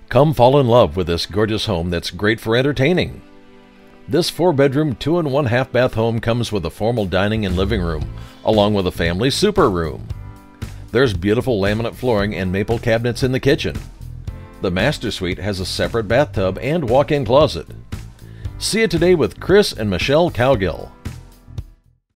Come fall in love with this gorgeous home that's great for entertaining. This 4-bedroom, 2 and 1/2 bath home comes with a formal dining and living room, along with a family super room. There's beautiful laminate flooring and maple cabinets in the kitchen. The master suite has a separate bathtub and walk-in closet. See it today with Chris and Michelle Cowgill.